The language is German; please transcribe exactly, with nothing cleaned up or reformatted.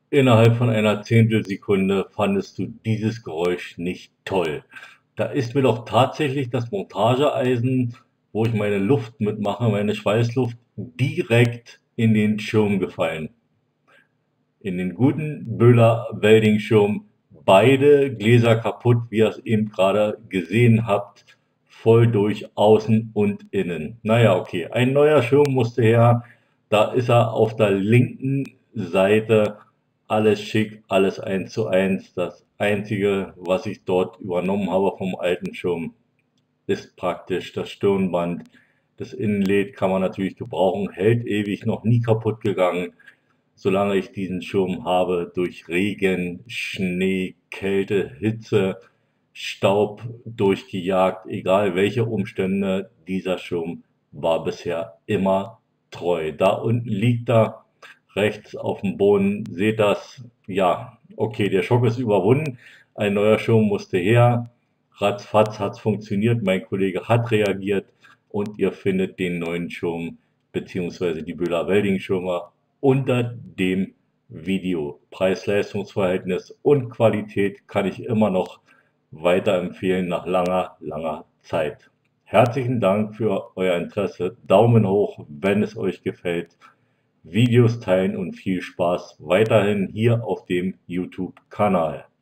Innerhalb von einer Zehntelsekunde fandest du dieses Geräusch nicht toll. Da ist mir doch tatsächlich das Montageeisen, wo ich meine Luft mitmache, meine Schweißluft, direkt in den Schirm gefallen. In den guten Böhler-Welding-Schirm. Beide Gläser kaputt, wie ihr es eben gerade gesehen habt. Voll durch außen und innen. Naja, okay. Ein neuer Schirm musste her. Da ist er auf der linken Seite. Alles schick, alles eins zu eins. Das einzige, was ich dort übernommen habe vom alten Schirm, ist praktisch das Stirnband. Das Innenled kann man natürlich gebrauchen, hält ewig, noch nie kaputt gegangen, solange ich diesen Schirm habe, durch Regen, Schnee, Kälte, Hitze, Staub durchgejagt, egal welche Umstände, dieser Schirm war bisher immer treu. Da unten liegt er, rechts auf dem Boden, seht das, ja, okay, der Schock ist überwunden, ein neuer Schirm musste her, ratzfatz hat es funktioniert, mein Kollege hat reagiert und ihr findet den neuen Schirm beziehungsweise die Böhler-Welding-Schirme unter dem Video. Preis-Leistungs-Verhältnis und Qualität kann ich immer noch weiterempfehlen nach langer, langer Zeit. Herzlichen Dank für euer Interesse. Daumen hoch, wenn es euch gefällt. Videos teilen und viel Spaß weiterhin hier auf dem YouTube-Kanal.